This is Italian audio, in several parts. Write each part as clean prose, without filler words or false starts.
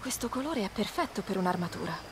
Questo colore è perfetto per un'armatura.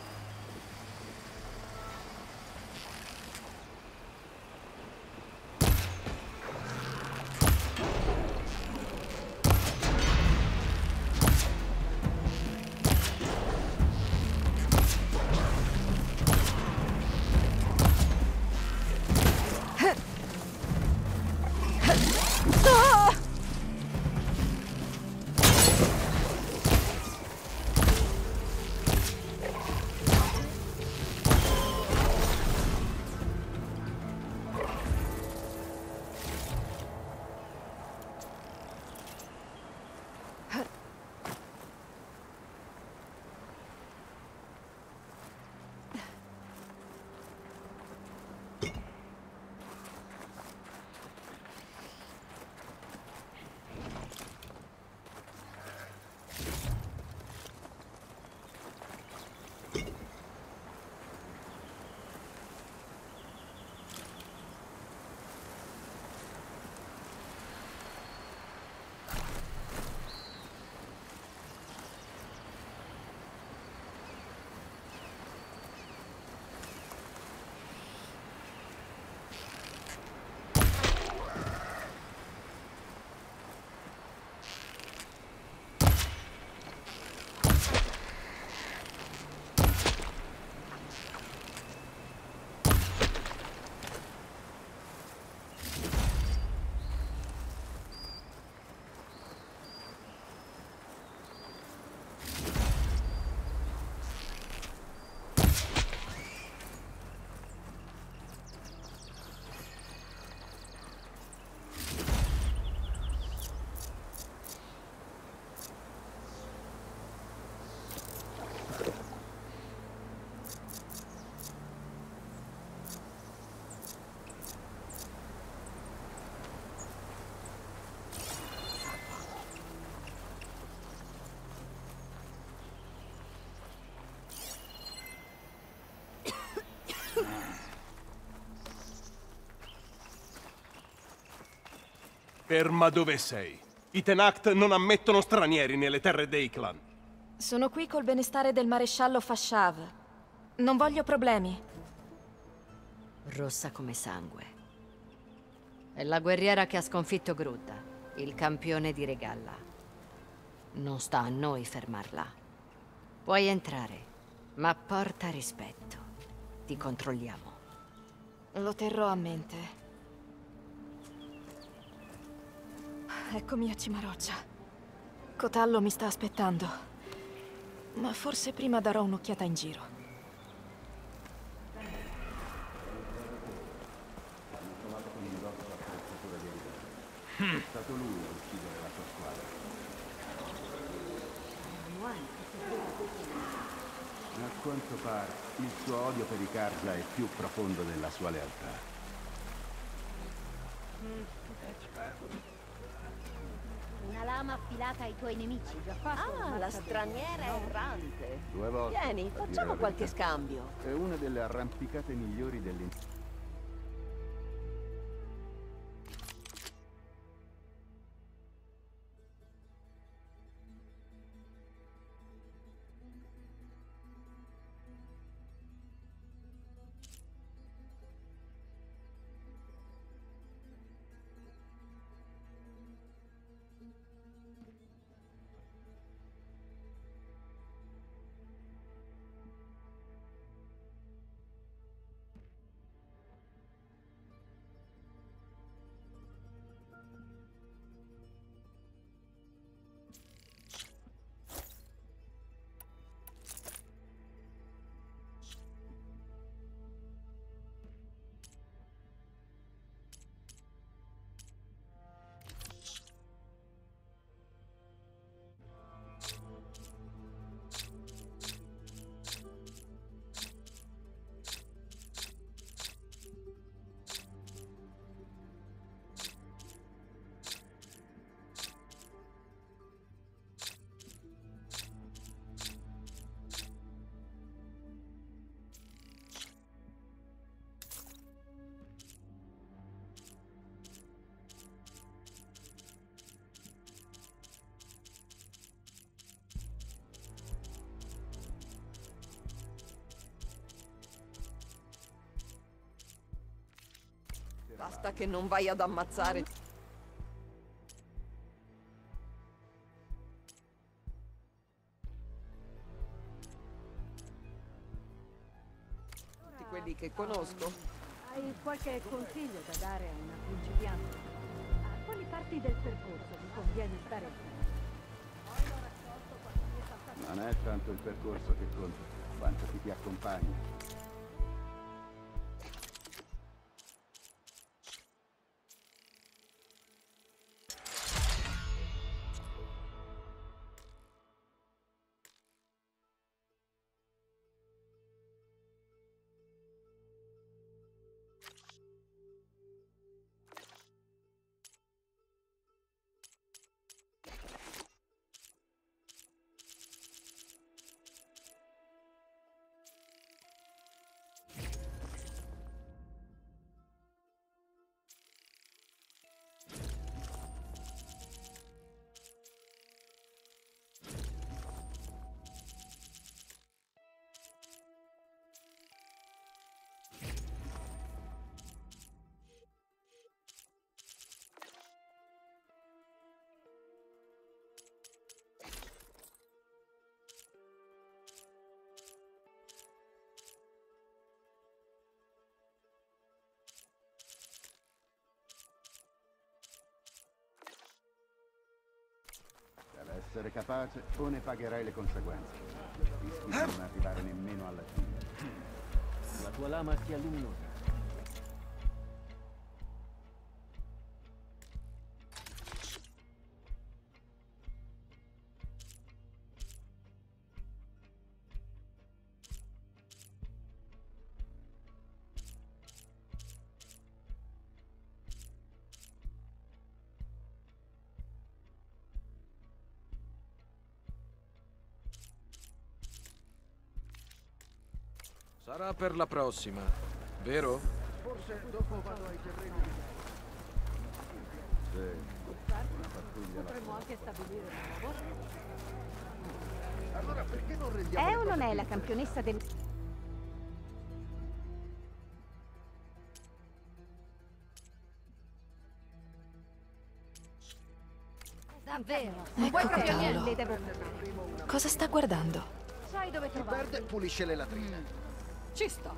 Ferma dove sei. I Tenakth non ammettono stranieri nelle terre dei clan. Sono qui col benestare del maresciallo Fashav. Non voglio problemi. Rossa come sangue. È la guerriera che ha sconfitto Grudda, il campione di Regalla. Non sta a noi fermarla. Puoi entrare, ma porta rispetto. Ti controlliamo. Lo terrò a mente. Eccomi a Cimaroccia. Cotallo mi sta aspettando. Ma forse prima darò un'occhiata in giro. È stato lui a uccidere la sua squadra. A quanto pare, il suo odio per i Karja è più profondo della sua lealtà. Una lama affilata ai tuoi nemici. Ah, la straniera errante. 2 volte. Vieni, a dire facciamo la qualche verità. scambio. È una delle arrampicate migliori dell'interno. Basta che non vai ad ammazzare. Tutti quelli che conosco. Hai qualche consiglio da dare a una principiante? A quali parti del percorso mi conviene stare attento? Non è tanto il percorso che conta, quanto chi ti accompagna. Deve essere capace o ne pagherai le conseguenze. Rischi di non arrivare nemmeno alla fine. La tua lama sia luminosa. Sarà per la prossima, vero? Forse dopo vado ai terreni. Sì, una pattuglia. Potremmo anche stabilire un lavoro. Allora perché non rendiamo... È o non è la campionessa del... Davvero? Ecco Cavolo. Le devo... Cosa sta guardando? Sai dove trovarlo? Perde, pulisce le latrine. Ci sto.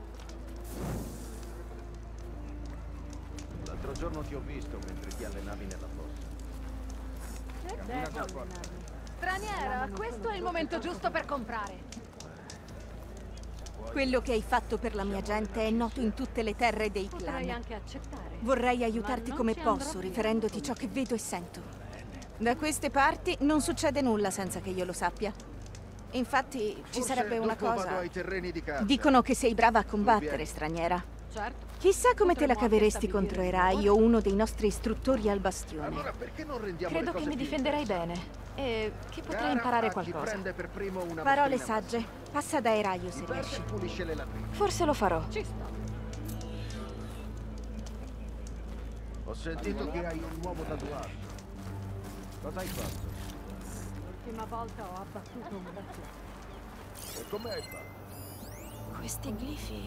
L'altro giorno ti ho visto mentre ti allenavi nella fossa. Devo allenarmi. Straniera, questo è il momento giusto per comprare. Quello che hai fatto per la mia gente è noto in tutte le terre dei Potrei clan. anche accettare. Vorrei aiutarti non come ci andrò posso, via. riferendoti ciò che vedo e sento. Da queste parti non succede nulla senza che io lo sappia. Infatti, ci sarebbe una Vado cosa. ai terreni di casa. Dicono che sei brava a combattere, vieni. straniera. Certo. Chissà come te la Potremmo anche caveresti stabilire contro un Erai lavoro. o uno dei nostri istruttori al bastione. Allora perché non rendiamo Credo le che cose mi più difenderai interessanti? bene e che potrei Gara imparare a chi qualcosa. prende per primo una Parole mostrina sagge. Passa da Eraio se Chi perde, riesci. pulisce le latrine. Forse lo farò. Ci sto. Ho sentito che hai un nuovo tatuaggio. Cosa hai fatto? L'ultima volta ho abbattuto un vecchio. E come hai fatto? Questi glifi.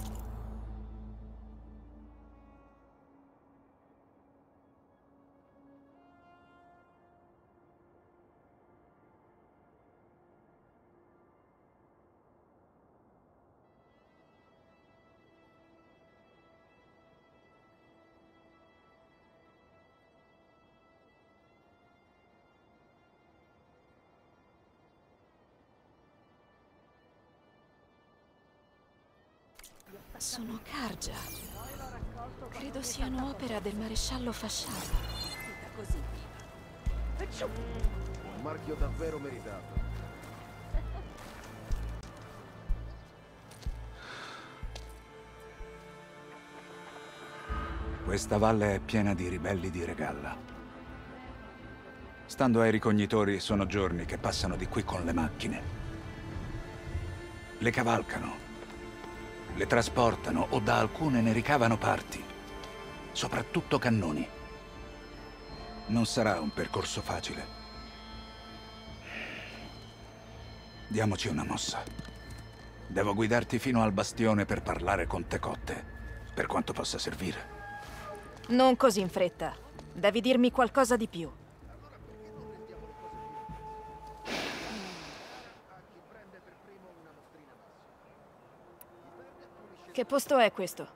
Sono Cargia. Credo siano opera del maresciallo Fasciata. Un marchio davvero meritato. Questa valle è piena di ribelli di Regalla. Stando ai ricognitori, sono giorni che passano di qui con le macchine. Le cavalcano, le trasportano o da alcune ne ricavano parti, soprattutto cannoni. Non sarà un percorso facile. Diamoci una mossa. Devo guidarti fino al bastione per parlare con Tecotte, per quanto possa servire. Non così in fretta. Devi dirmi qualcosa di più. Che posto è questo?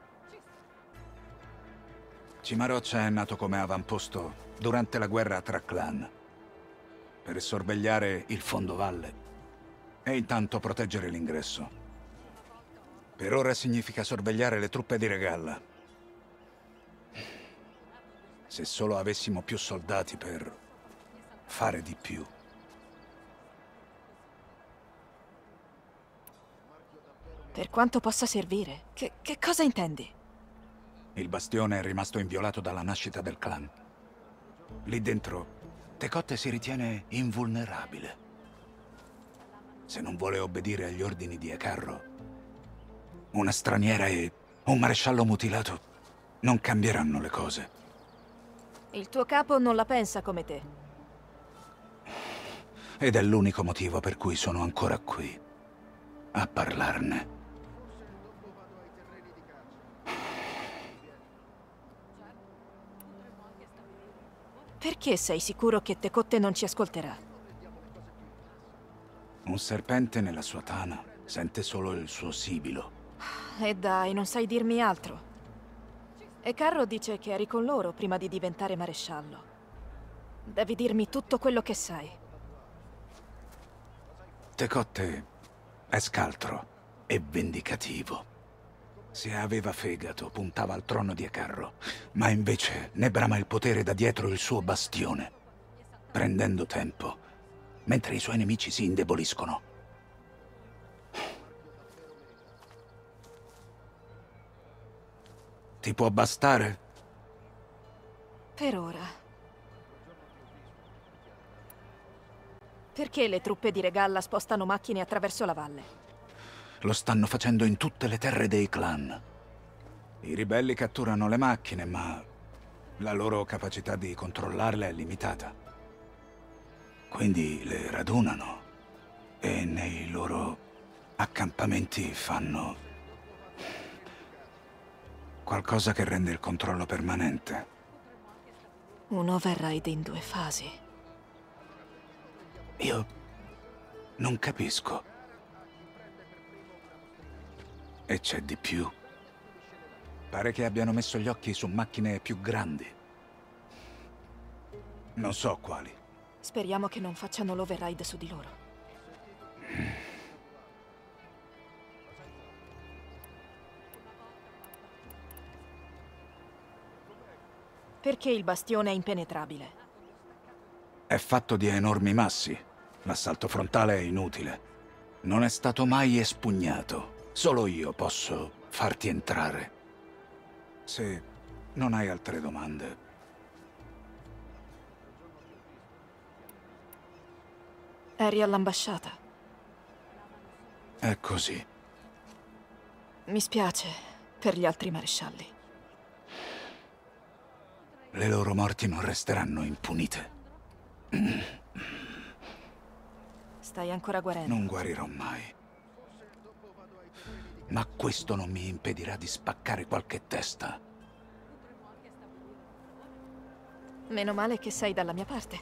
Cimaroccia è nato come avamposto durante la guerra tra clan, per sorvegliare il fondovalle e intanto proteggere l'ingresso. Per ora significa sorvegliare le truppe di Regalla. Se solo avessimo più soldati per fare di più. Per quanto possa servire. Che cosa intendi? Il bastione è rimasto inviolato dalla nascita del clan. Lì dentro, Tecotte si ritiene invulnerabile. Se non vuole obbedire agli ordini di Ecarro, una straniera e un maresciallo mutilato non cambieranno le cose. Il tuo capo non la pensa come te. Ed è l'unico motivo per cui sono ancora qui, a parlarne. Perché sei sicuro che Tecotte non ci ascolterà? Un serpente nella sua tana sente solo il suo sibilo. E dai, non sai dirmi altro. E Carro dice che eri con loro prima di diventare maresciallo. Devi dirmi tutto quello che sai. Tecotte è scaltro e vendicativo. Se aveva fegato, puntava al trono di Ecarro, ma invece ne brama il potere da dietro il suo bastione, prendendo tempo, mentre i suoi nemici si indeboliscono. Ti può bastare? Per ora. Perché le truppe di Regalla spostano macchine attraverso la valle? Lo stanno facendo in tutte le terre dei clan. I ribelli catturano le macchine, ma la loro capacità di controllarle è limitata. Quindi le radunano e nei loro accampamenti fanno qualcosa che rende il controllo permanente. Un override in 2 fasi. Io non capisco. E c'è di più. Pare che abbiano messo gli occhi su macchine più grandi. Non so quali. Speriamo che non facciano l'override su di loro. Perché il bastione è impenetrabile? È fatto di enormi massi. L'assalto frontale è inutile. Non è stato mai espugnato. Solo io posso farti entrare. Se non hai altre domande. Eri all'ambasciata. È così. Mi spiace per gli altri marescialli. Le loro morti non resteranno impunite. Stai ancora guarendo. Non guarirò mai. Ma questo non mi impedirà di spaccare qualche testa. Meno male che sei dalla mia parte.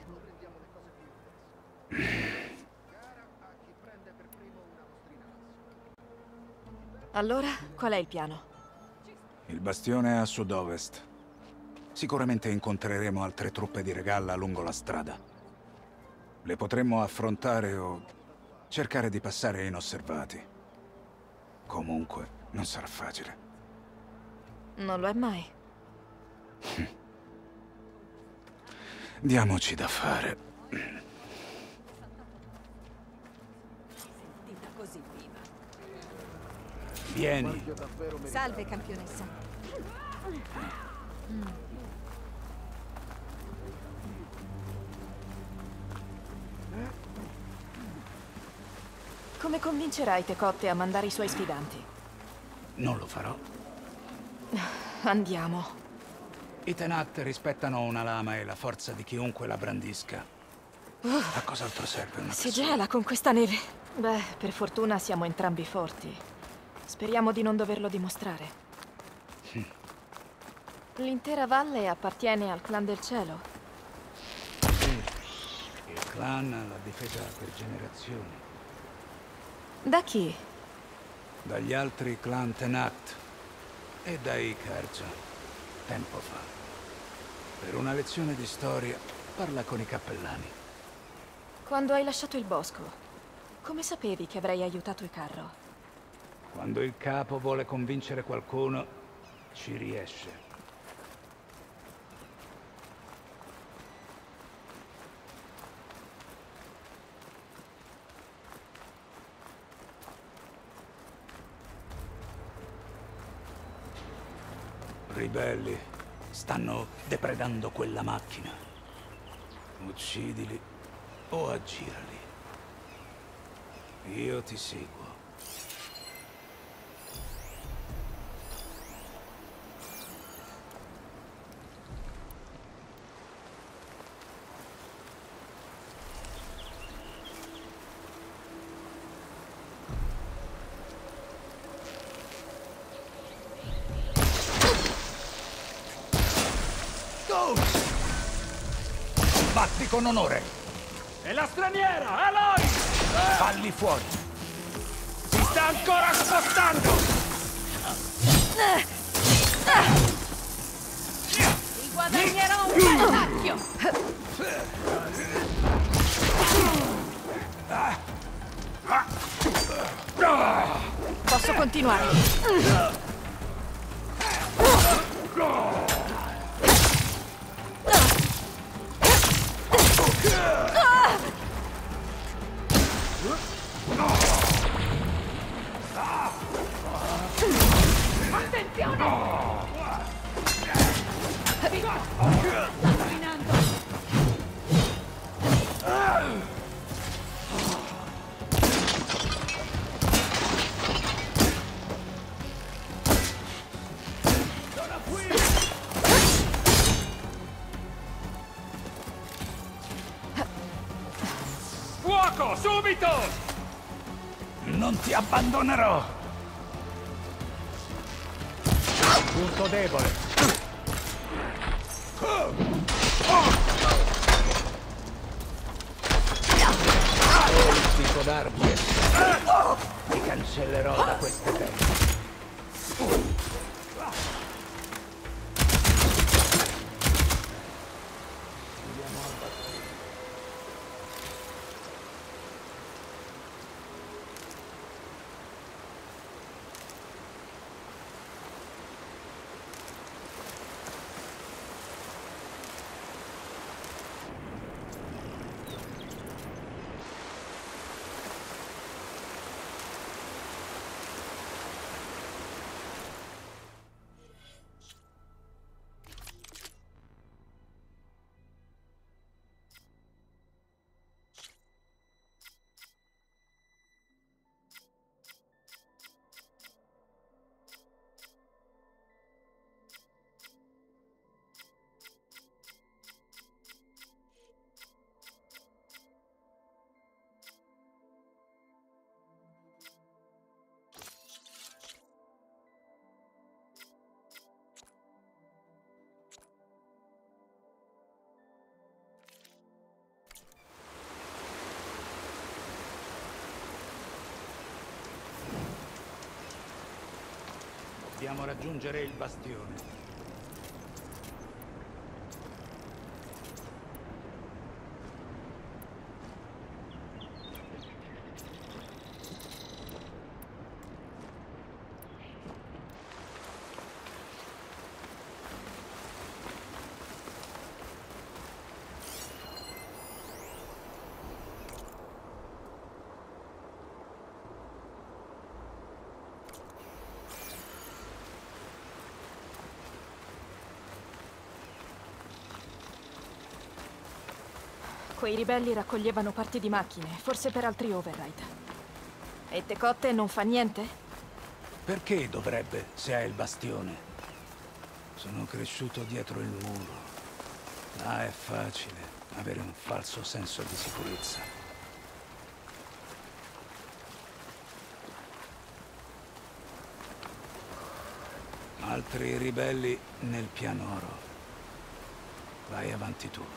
Allora, qual è il piano? Il bastione è a sud-ovest. Sicuramente incontreremo altre truppe di Regalla lungo la strada. Le potremmo affrontare o cercare di passare inosservati. Comunque, non sarà facile. Non lo è mai. Diamoci da fare. Vieni. Salve, campionessa. Come convincerai Tecotte a mandare i suoi sfidanti? Non lo farò. Andiamo. I Tenat rispettano una lama e la forza di chiunque la brandisca. A cos'altro serve una Si persona? gela con questa neve. Beh, per fortuna siamo entrambi forti. Speriamo di non doverlo dimostrare. L'intera valle appartiene al clan del cielo. Sì, il clan l'ha difesa per generazioni. Da chi? Dagli altri clan Tenact e dai Carja, tempo fa. Per una lezione di storia, parla con i cappellani. Quando hai lasciato il bosco, come sapevi che avrei aiutato il carro? Quando il capo vuole convincere qualcuno, ci riesce. Ribelli stanno depredando quella macchina. Uccidili o aggirali. Io ti seguo. Batti con onore! È la straniera, Aloy! Falli fuori! Si sta ancora spostando! Ti guadagnerò un bel pacchio! Posso continuare? Fuoco, subito! Non ti abbandonerò! Punto debole. Dico d'armi. Ti cancellerò da queste terre. Dobbiamo raggiungere il bastione. Quei ribelli raccoglievano parti di macchine, forse per altri override. E Tecotte non fa niente? Perché dovrebbe, se ha il bastione? Sono cresciuto dietro il muro. Là è facile avere un falso senso di sicurezza. Altri ribelli nel pianoro. Vai avanti tu.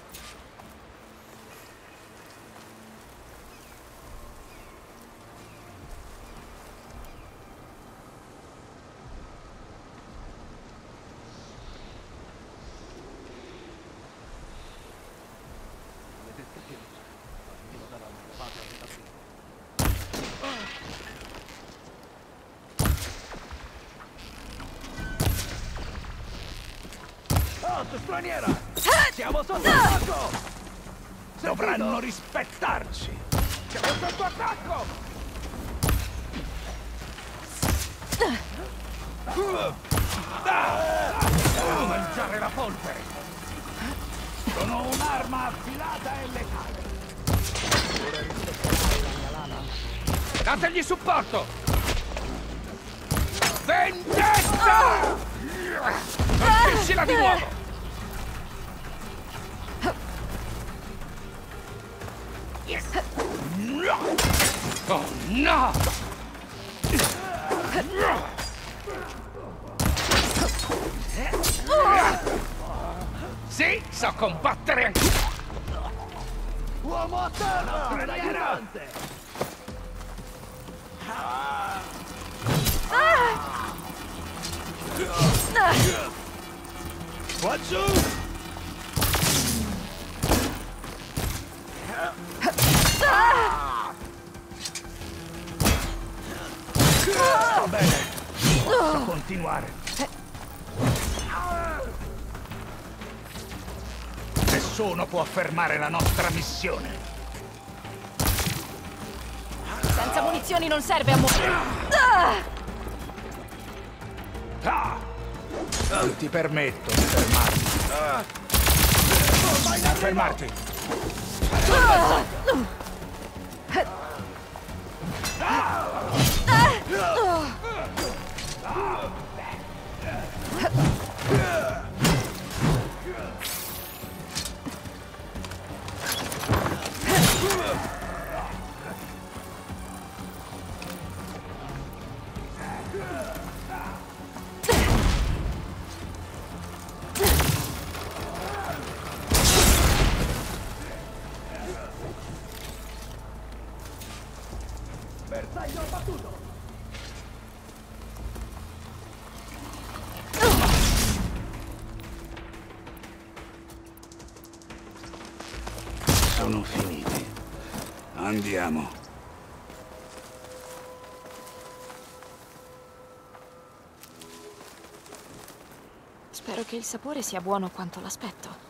Straniera! Siamo sotto attacco! Dovranno rispettarci! Siamo sotto attacco! Mangiare la polvere! Sono un'arma affilata e letale! Dategli supporto! Vendetta! Colpiscila di nuovo! Oh no! Sì, so combattere anche! Uomo a terra! Straniera! Qua giù! Sto bene. Posso continuare. Nessuno può fermare la nostra missione. Senza munizioni non serve a morire. Non ti permetto di fermarti. Fermarti. Bersaglio abbattuto! Sono finiti. Andiamo. Spero che il sapore sia buono quanto l'aspetto.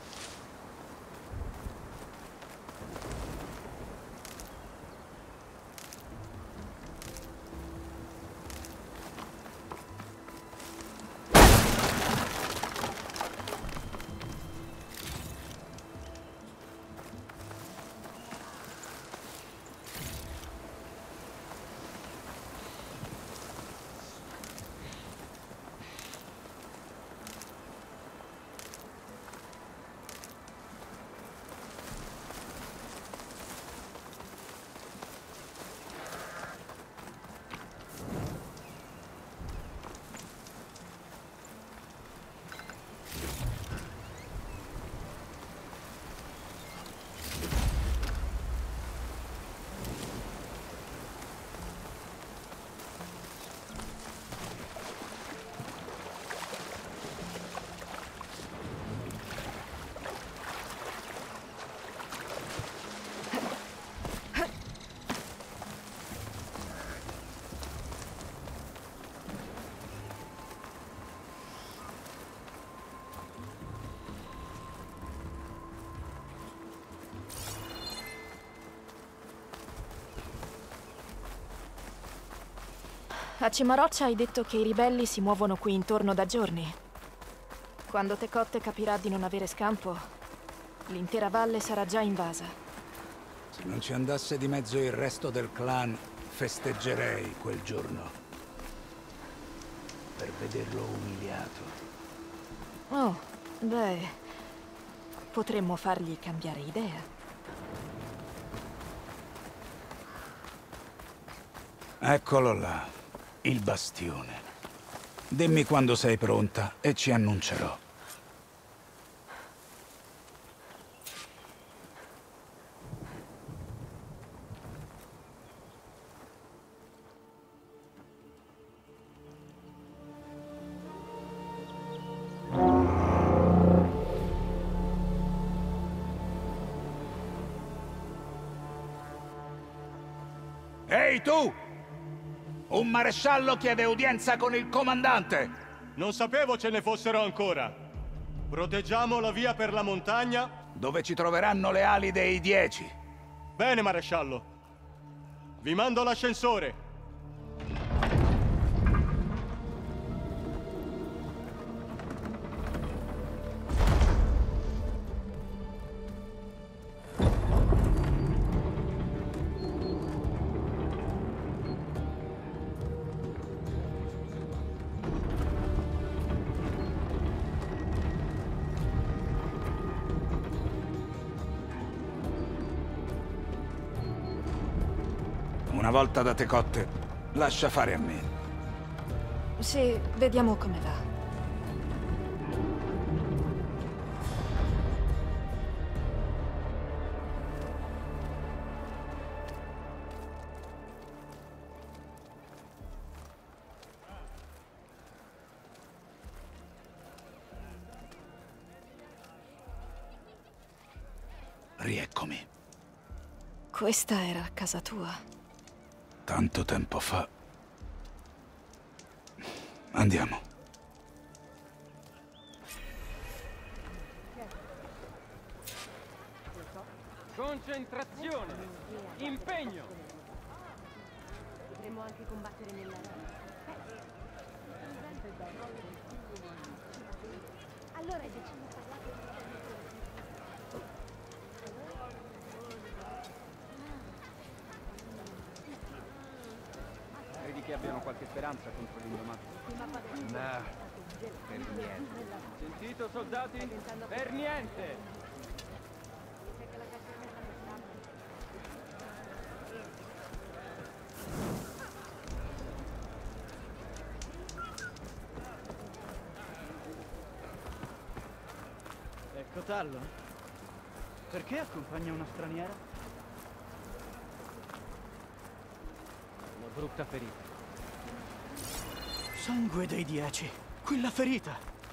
A Cimaroccia hai detto che i ribelli si muovono qui intorno da giorni. Quando Tecotte capirà di non avere scampo, l'intera valle sarà già invasa. Se non ci andasse di mezzo il resto del clan, festeggerei quel giorno. Per vederlo umiliato. Oh, beh, potremmo fargli cambiare idea. Eccolo là, il bastione. Dimmi quando sei pronta e ci annuncerò. Ehi tu! Un maresciallo chiede udienza con il comandante! Non sapevo ce ne fossero ancora. Proteggiamo la via per la montagna? Dove ci troveranno le ali dei 10. Bene, maresciallo. Vi mando l'ascensore. Una volta da Tecotte, lascia fare a me. Sì, vediamo come va. Rieccomi. Questa era casa tua. Tanto tempo fa. Andiamo. Concentrazione! Impegno! Potremmo anche combattere nella allora hai deciso di parlare. Credi che abbiano qualche speranza contro l'indomato? No, per niente. Sentito, soldati? Per niente! Ecco Tallo. Perché accompagna una straniera? Una brutta ferita. Sangue dei 10. Quella ferita.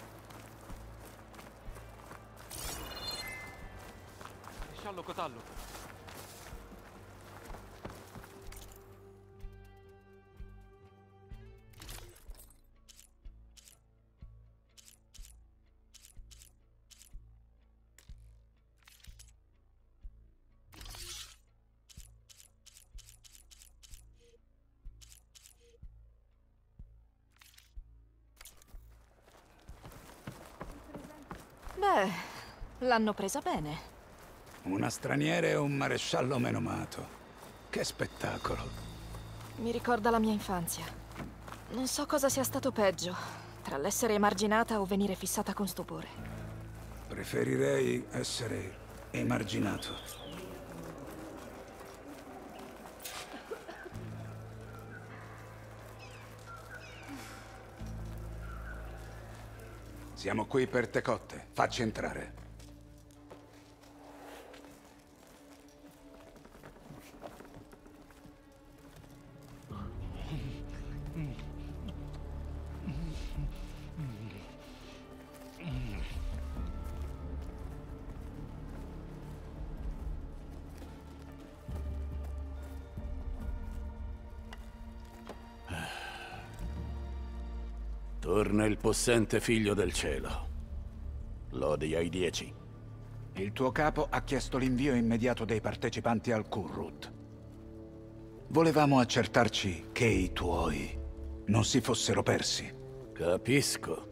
Sciallo Cotallo. Beh, l'hanno presa bene. Una straniera e un maresciallo menomato. Che spettacolo. Mi ricorda la mia infanzia. Non so cosa sia stato peggio, tra l'essere emarginata o venire fissata con stupore. Preferirei essere emarginato. Siamo qui per Tecotte. Facci entrare. Torna il possente figlio del cielo. Lodi ai 10. Il tuo capo ha chiesto l'invio immediato dei partecipanti al Kurrut. Volevamo accertarci che i tuoi non si fossero persi. Capisco.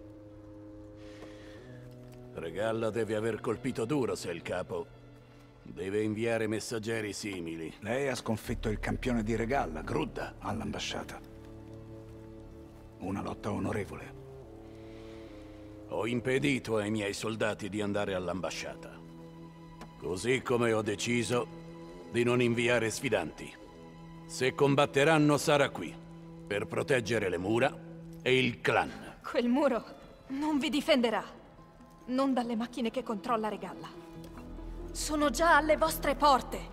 Regalla deve aver colpito duro se il capo deve inviare messaggeri simili. Lei ha sconfitto il campione di Regalla, Grudda, all'ambasciata. Una lotta onorevole. Ho impedito ai miei soldati di andare all'ambasciata. Così come ho deciso di non inviare sfidanti. Se combatteranno sarà qui, per proteggere le mura e il clan. Quel muro non vi difenderà. Non dalle macchine che controlla Regalla. Sono già alle vostre porte.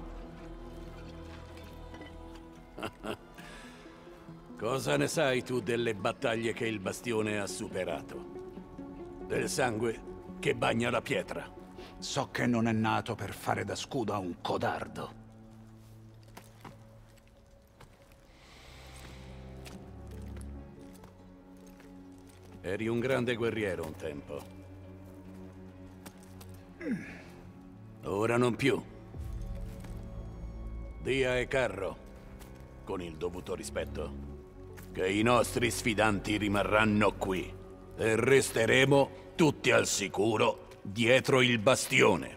Cosa ne sai tu delle battaglie che il bastione ha superato? Del sangue che bagna la pietra? So che non è nato per fare da scudo a un codardo. Eri un grande guerriero un tempo. Ora non più. Dia e Carro, con il dovuto rispetto, che i nostri sfidanti rimarranno qui e resteremo tutti al sicuro dietro il bastione.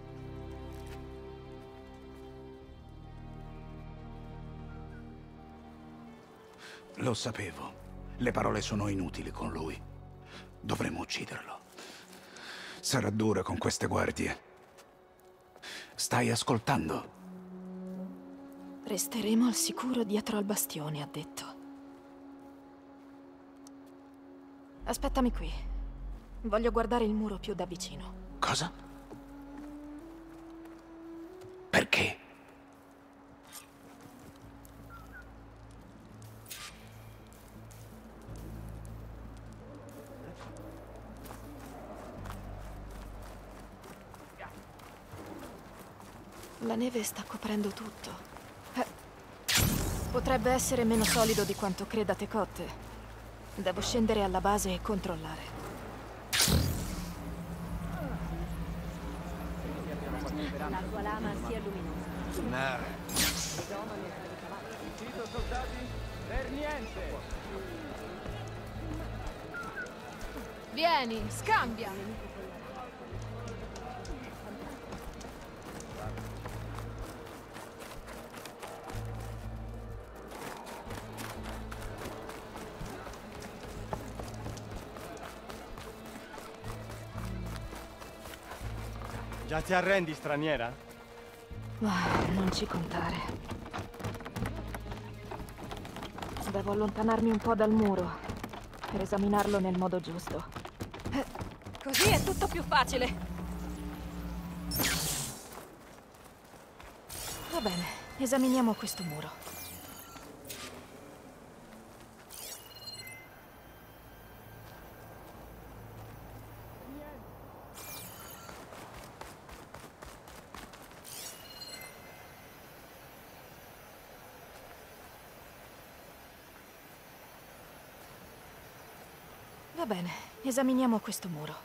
Lo sapevo. Le parole sono inutili con lui. Dovremmo ucciderlo. Sarà dura con queste guardie. Stai ascoltando? Resteremo al sicuro dietro al bastione, ha detto. Aspettami qui. Voglio guardare il muro più da vicino. Cosa? Perché? La neve sta coprendo tutto. Potrebbe essere meno solido di quanto creda Tecotte. Devo scendere alla base e controllare. La sua lama sia luminosa. Sentito, soldati? Per niente! Vieni, scambia! Già ti arrendi, straniera? Non ci contare. Devo allontanarmi un po' dal muro per esaminarlo nel modo giusto. Così è tutto più facile. Va bene, esaminiamo questo muro. Va bene, esaminiamo questo muro.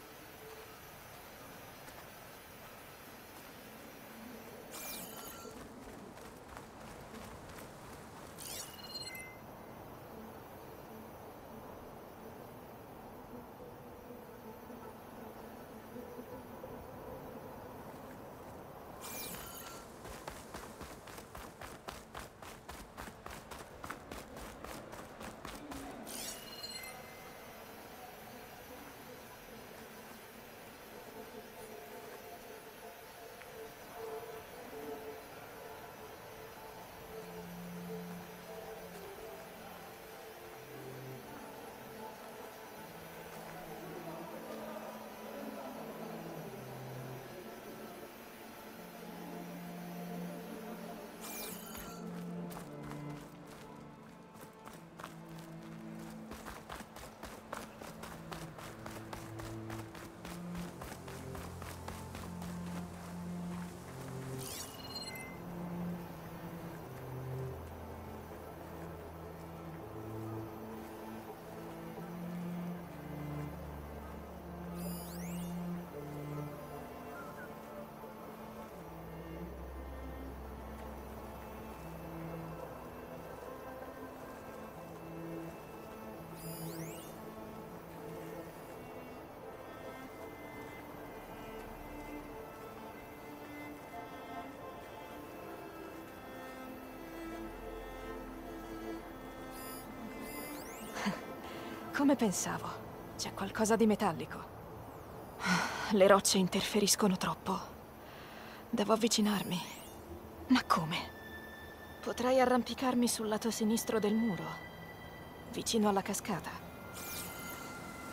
Come pensavo, c'è qualcosa di metallico. Le rocce interferiscono troppo. Devo avvicinarmi. Ma come? Potrei arrampicarmi sul lato sinistro del muro, vicino alla cascata.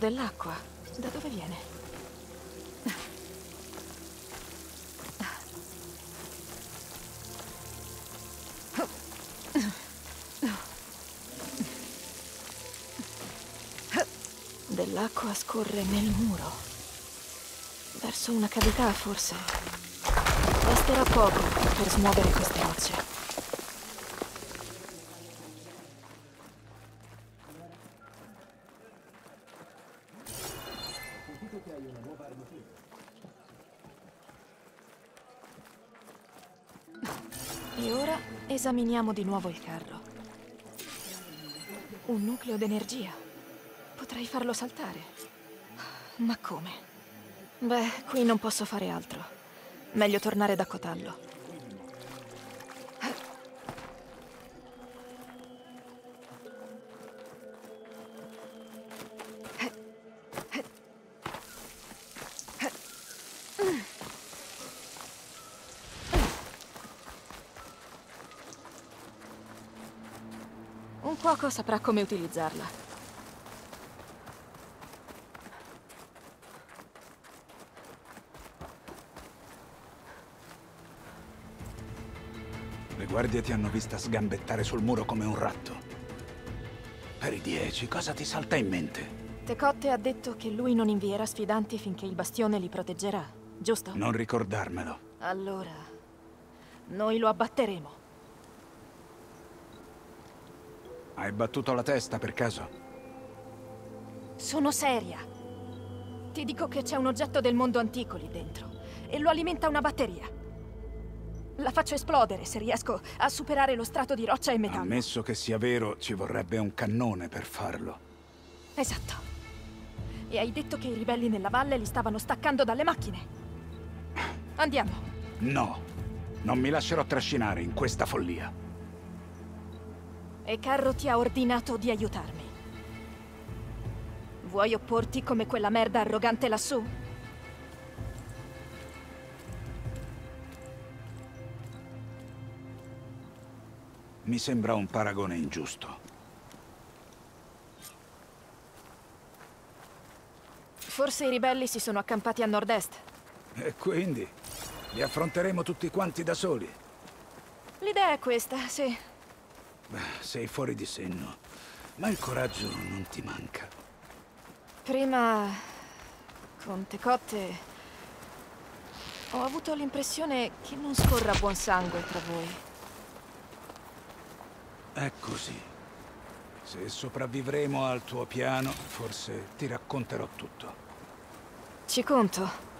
Dell'acqua. Da dove viene? Dell'acqua scorre nel muro. Verso una cavità, forse. Basterà poco per smuovere queste rocce. E ora esaminiamo di nuovo il carro. Un nucleo d'energia. Potrei farlo saltare. Ma come? Beh, qui non posso fare altro. Meglio tornare da Cotallo. Un cuoco saprà come utilizzarla. Le guardie ti hanno vista sgambettare sul muro come un ratto. Per i 10, cosa ti salta in mente? Tecotte ha detto che lui non invierà sfidanti finché il bastione li proteggerà, giusto? Non ricordarmelo. Allora, noi lo abbatteremo. Hai battuto la testa per caso? Sono seria. Ti dico che c'è un oggetto del mondo antico lì dentro e lo alimenta una batteria. La faccio esplodere se riesco a superare lo strato di roccia e metallo. Ammesso che sia vero, ci vorrebbe un cannone per farlo. Esatto. E hai detto che i ribelli nella valle li stavano staccando dalle macchine. Andiamo. No, non mi lascerò trascinare in questa follia. E Carro ti ha ordinato di aiutarmi. Vuoi opporti come quella merda arrogante lassù? Mi sembra un paragone ingiusto. Forse i ribelli si sono accampati a nord-est. E quindi? Li affronteremo tutti quanti da soli? L'idea è questa, sì. Sei fuori di senno, ma il coraggio non ti manca. Prima, con Tecotte, ho avuto l'impressione che non scorra buon sangue tra voi. È così. Se sopravvivremo al tuo piano, forse ti racconterò tutto. Ci conto.